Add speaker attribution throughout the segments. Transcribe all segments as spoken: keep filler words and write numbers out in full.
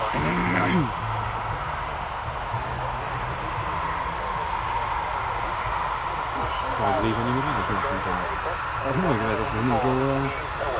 Speaker 1: Så det blir ju inte så mycket. Jag tror nog att det är nog så.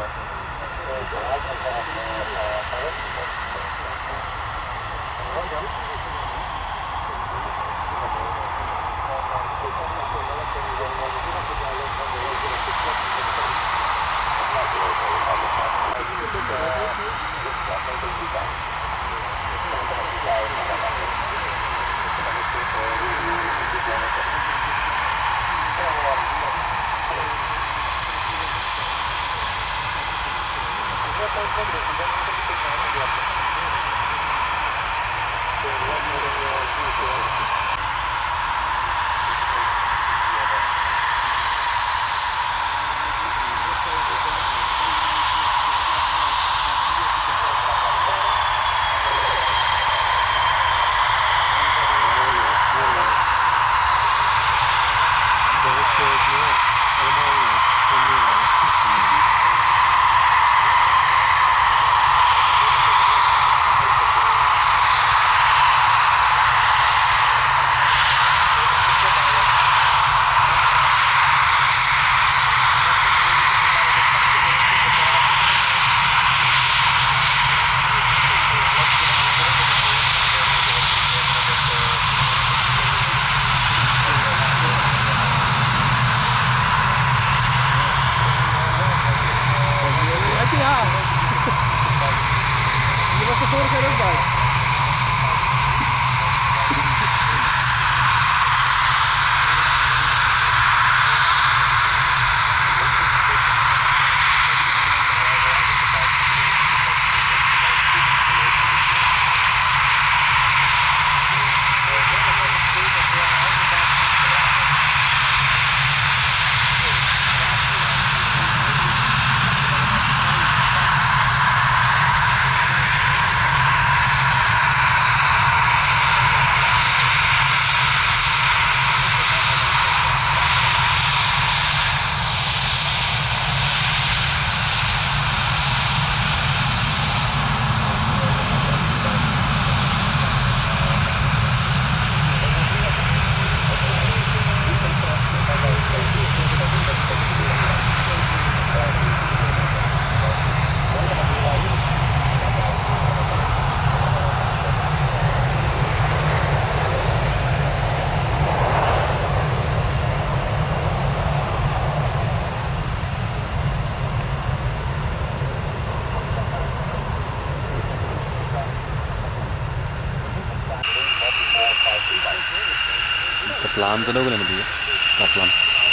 Speaker 1: Kaplan zijn ook in de buurt. Kaplan.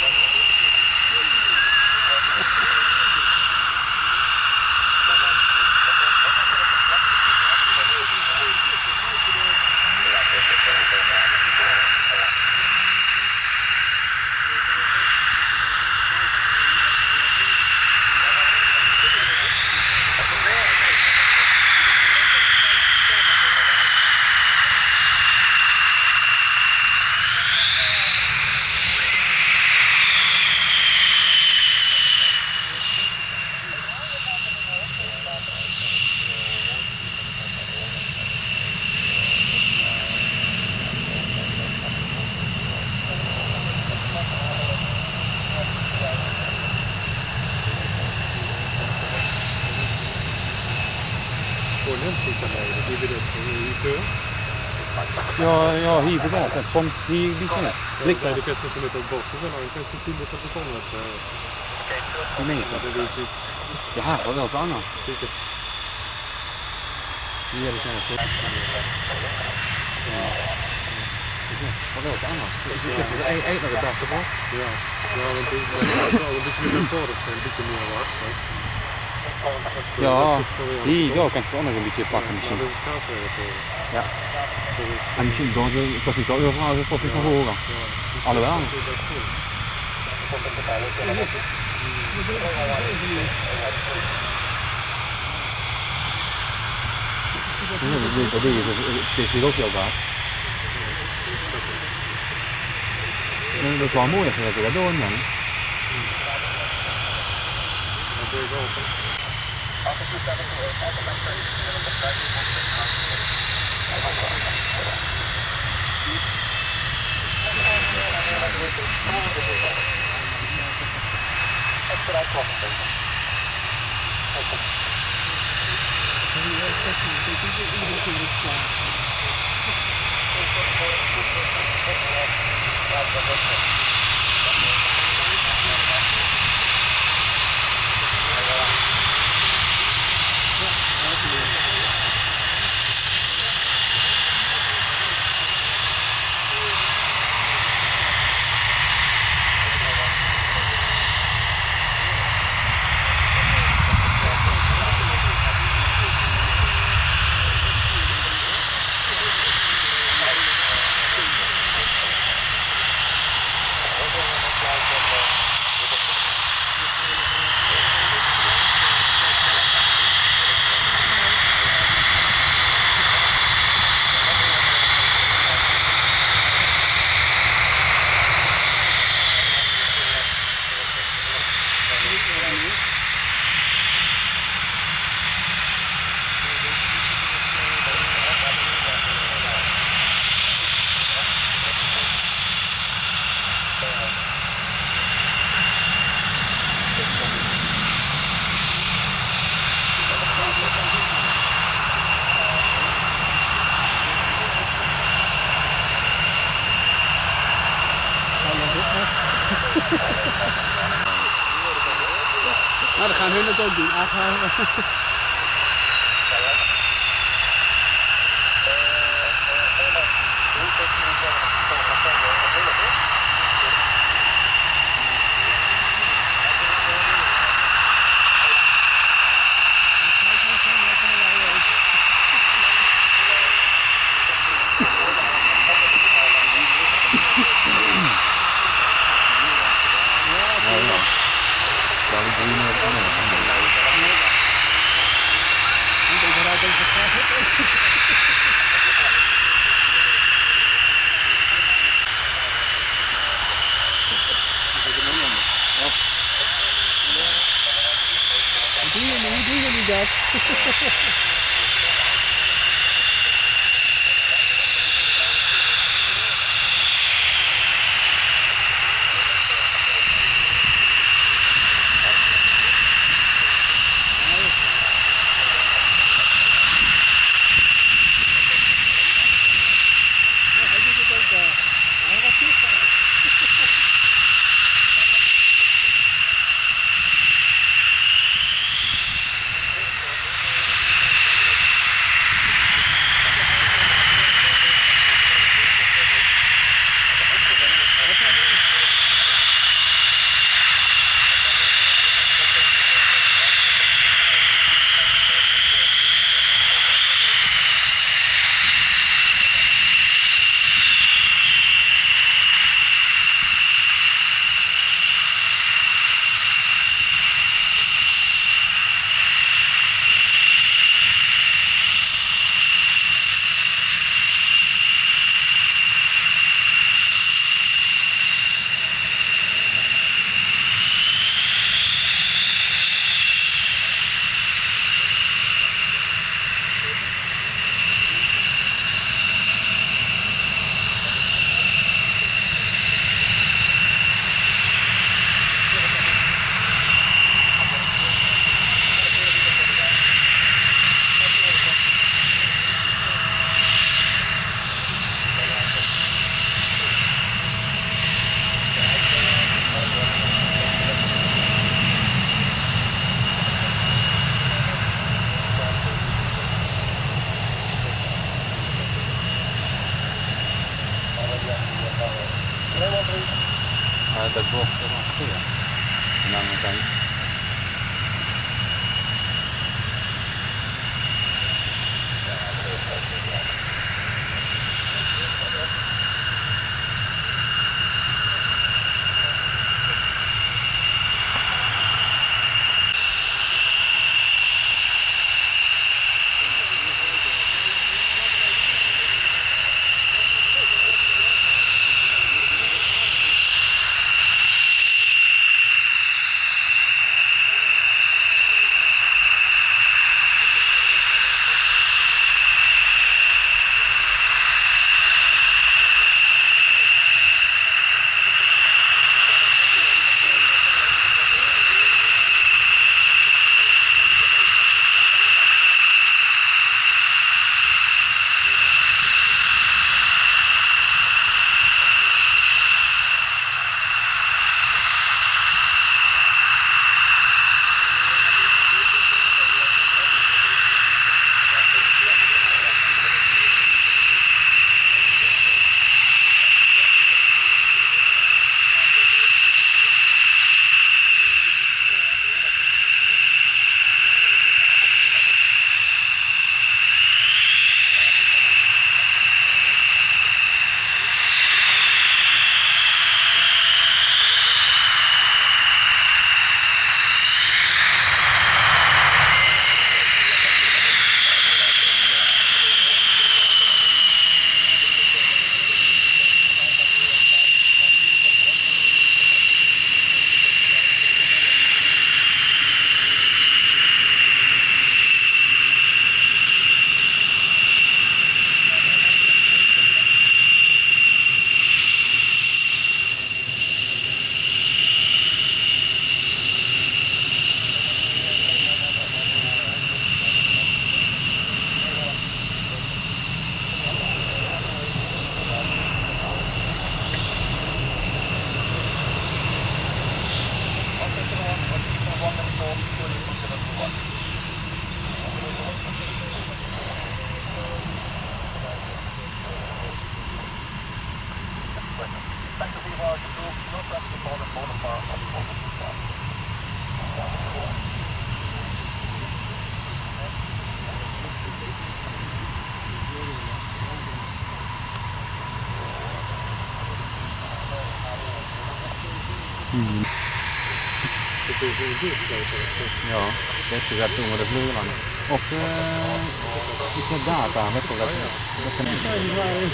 Speaker 1: Ja, ja, hier verder. Soms hier die kan. Ligt daar.
Speaker 2: Ik heb zo'n met een boot. Ik heb zo'n zien met dat beton.
Speaker 1: Hoe meen je dat? Ja, wat wel zo anders.
Speaker 2: Kijk.
Speaker 1: Hier heb ik net zo. Wat wel zo anders. Het is eigenlijk nog het beste hoor.
Speaker 2: Ja, ja, want het is wel een beetje meer een borders, een beetje meer wat.
Speaker 1: Ja, hier daar kan je ook nog een beetje pakken misschien.
Speaker 2: Dat is het gaaswerk.
Speaker 1: Ja. En misschien doen ze, volgens mij toch overal, volgens mij nog hoger. Alhoewel. Dat is hier ook heel vaak. Dat is wel mooi als ze dat doen dan. Als
Speaker 3: Nou, dan gaan hun het ook doen. Aangehouden. Hoe doen jullie, hoe doen jullie dat?
Speaker 1: De bocht is nog goeie. Lange tijd. Mm.
Speaker 2: Så det är ju dusch där så.
Speaker 1: Ja, det är också rätt området luran. Och lite data, vet du vad det är?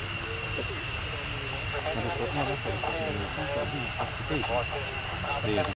Speaker 1: Det är så